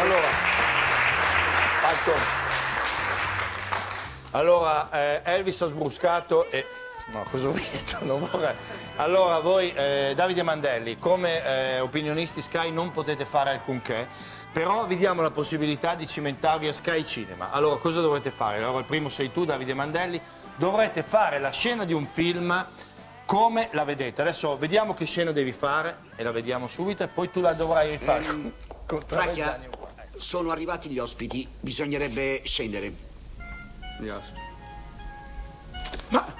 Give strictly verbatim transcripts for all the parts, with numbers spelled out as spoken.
Allora, Phantom. Allora, eh, Elvis ha sbruscato e... No, cosa ho visto? Non vorrei. Allora, voi, eh, Davide Mandelli, come eh, opinionisti Sky non potete fare alcunché, però vi diamo la possibilità di cimentarvi a Sky Cinema. Allora, cosa dovrete fare? Allora, il primo sei tu, Davide Mandelli, dovrete fare la scena di un film come la vedete. Adesso vediamo che scena devi fare e la vediamo subito e poi tu la dovrai rifare. Ehm, Fracchia, sono arrivati gli ospiti, bisognerebbe scendere. Gli ospiti. Ma...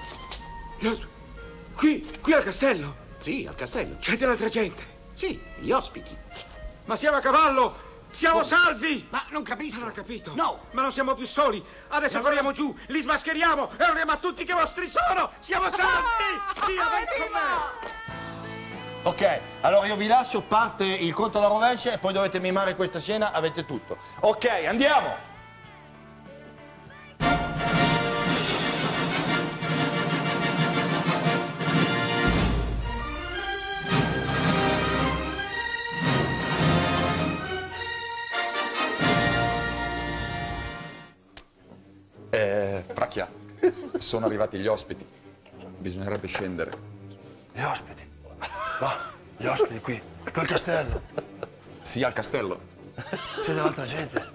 Qui, qui al castello? Sì, al castello. C'è dell'altra gente? Sì, gli ospiti. Ma siamo a cavallo! Siamo Oh. salvi! Ma non capisco. Non ho capito. No. Ma non siamo più soli. Adesso Ma corriamo giù, li smascheriamo e avremo a tutti che vostri sono! Siamo salvi! Dio venga con me! Ok, allora io vi lascio, parte il conto alla rovescia e poi dovete mimare questa scena, avete tutto. Ok, andiamo! Eh, Fracchia, sono arrivati gli ospiti. Bisognerebbe scendere. Gli ospiti? Ma, gli ospiti qui, qui al castello. Sì, al castello. C'è dell'altra gente.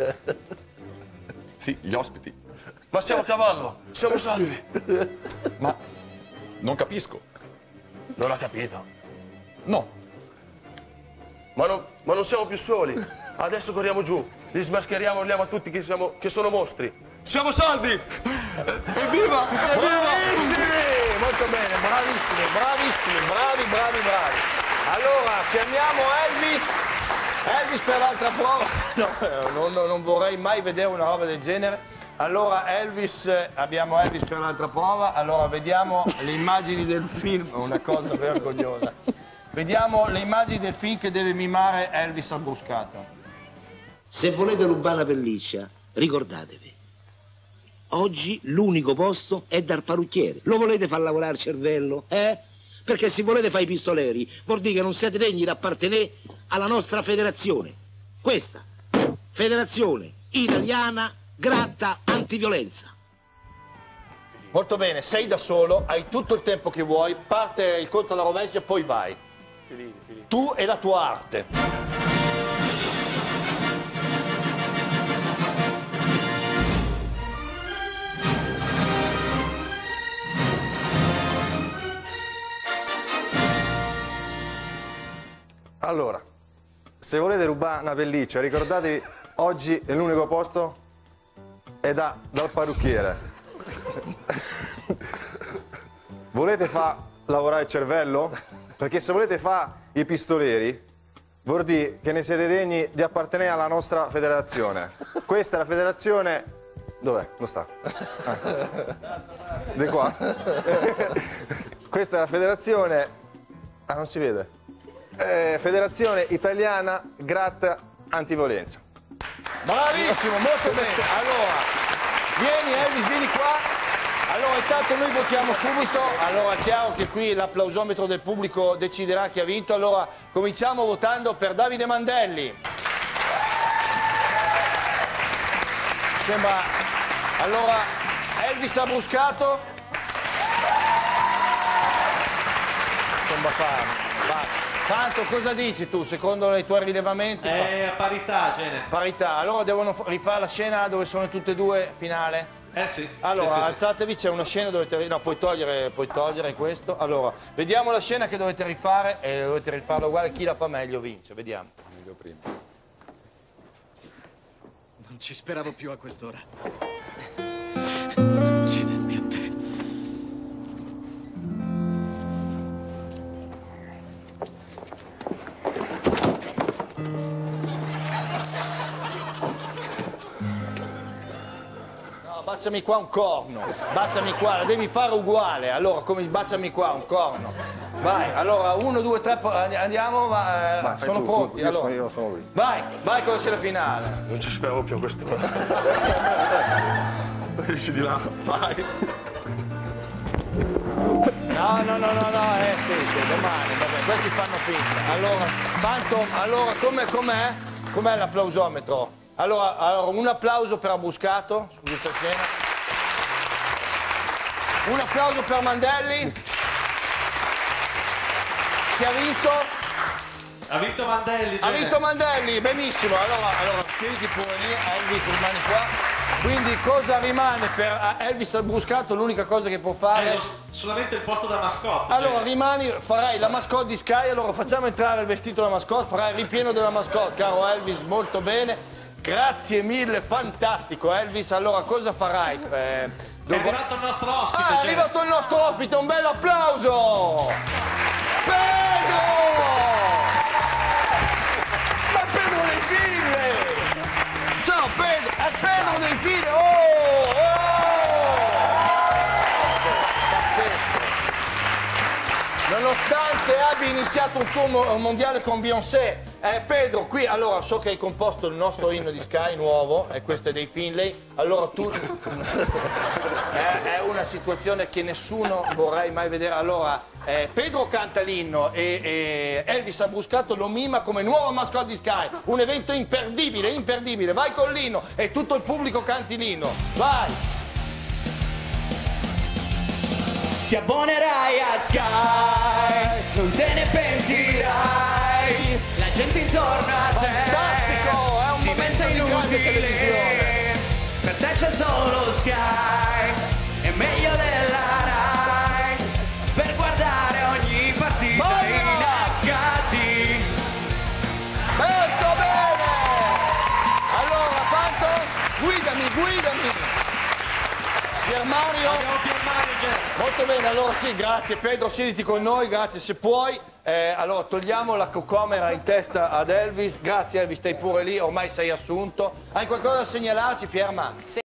Sì, gli ospiti. Ma siamo a cavallo, siamo salvi. Ma non capisco. Non ha capito. No. Ma, non- ma non siamo più soli. Adesso corriamo giù, li smascheriamo e urliamo a tutti che, siamo, che sono mostri. Siamo salvi! Evviva! Bravissimi! Molto bene, bravissimi, bravissimi, bravi, bravi, bravi. Allora, chiamiamo Elvis. Elvis per l'altra prova. No, no, no, non vorrei mai vedere una roba del genere. Allora, Elvis, eh, abbiamo Elvis per l'altra prova. Allora, vediamo le immagini del film. Una cosa vergognosa. Vediamo le immagini del film che deve mimare Elvis Abbruscato. Se volete rubare una pelliccia, ricordatevi. Oggi l'unico posto è dal parrucchiere. Lo volete far lavorare il cervello? Eh? Perché se volete fare i pistoleri, vuol dire che non siete degni di appartenere alla nostra federazione. Questa, Federazione Italiana Gratta Antiviolenza. Molto bene, sei da solo, hai tutto il tempo che vuoi, parte il conto alla rovescia e poi vai. Tu e la tua arte. Allora, se volete rubare una pelliccia, ricordatevi, oggi è l'unico posto è da, dal parrucchiere. Volete far lavorare il cervello? Perché se volete fare i pistoleri, vuol dire che ne siete degni di appartenere alla nostra federazione. Questa è la federazione... Dov'è? Dove sta? Ah. Di qua. Questa è la federazione... Ah, non si vede. Eh, Federazione Italiana Gratta Antiviolenza. Bravissimo, molto bene. Allora, vieni Elvis, vieni qua. Allora, intanto noi votiamo subito. Allora, è chiaro che qui l'applausometro del pubblico deciderà chi ha vinto. Allora, cominciamo votando per Davide Mandelli. Sembra... Allora, Elvis Abbruscato. Sembra fare. Va. Tanto, cosa dici tu, secondo i tuoi rilevamenti? È a parità, Gene. Parità, allora devono rifare la scena dove sono tutte e due finale? Eh sì. Allora, sì, sì, alzatevi, c'è una scena, dovete... No, puoi togliere, puoi togliere questo. Allora, vediamo la scena che dovete rifare e dovete rifarla uguale, chi la fa meglio vince, vediamo. Meglio prima. Non ci speravo più a quest'ora. Baciami qua un corno, baciami qua, la devi fare uguale, allora come baciami qua un corno. Vai, allora uno, due, tre, andiamo, va, Vai, fai sono tu, pronti. tu, io allora. sono io, sono lui. Vai, vai con la scena finale. Non ci speravo più a quest'ora. Esci di là, vai. No, no, no, no, no, eh sì, sì, domani, vabbè, questi fanno finta. Allora, Phantom, allora, come, com'è? Com'è l'applausometro? Allora, allora, un applauso per Abuscato, su questa scena. Un applauso per Mandelli. Chi ha vinto? Ha vinto Mandelli. Ha Gene. vinto Mandelli, benissimo. Allora, allora siediti pure lì, Elvis rimani qua. Quindi cosa rimane per Elvis Abuscato? L'unica cosa che può fare... Eh, solamente il posto da mascotte. Allora Gene. rimani, farai la mascotte di Sky, allora facciamo entrare il vestito della mascotte, farai il ripieno della mascotte, caro Elvis, molto bene. Grazie mille, fantastico Elvis. Allora cosa farai? Eh, È arrivato il nostro ospite. Ah, è Gene. arrivato il nostro ospite, un bel applauso! Pedro! Ma Pedro dei Fille! Ciao Pedro! È Pedro dei Fille! Oh! Oh! Pazzesco! Nonostante abbia iniziato un tour mo- mondiale con Beyoncé, eh, Pedro, qui allora so che hai composto il nostro inno di Sky nuovo, e questo è dei Finlay, allora tu... è, è una situazione che nessuno vorrei mai vedere. Allora, eh, Pedro canta l'inno e, e Elvis Abuscato lo mima come nuovo mascotte di Sky, un evento imperdibile, imperdibile. Vai con l'inno e tutto il pubblico canti l'inno. Vai! Ti abbonerai a Sky, non te ne pentirai, la gente intorno a te Fantastico, è un diventa momento di grande televisione. inutile, per te c'è solo Sky, è meglio della Rai, per guardare ogni partita Vai, in vai. acca di. Molto bene! Allora, Fanto, guidami, guidami! Pier Mario? Andiamo Pier Mario, Gene. Molto bene, allora sì, grazie Pedro, siediti con noi, grazie se puoi. Eh, allora, togliamo la cocomera in testa ad Elvis, grazie Elvis, stai pure lì, ormai sei assunto. Hai qualcosa da segnalarci, Pierma?